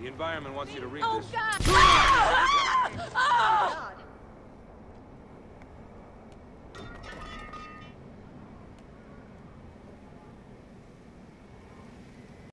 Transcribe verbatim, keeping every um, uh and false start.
The environment wants you to read Oh, this. God! Oh! Oh!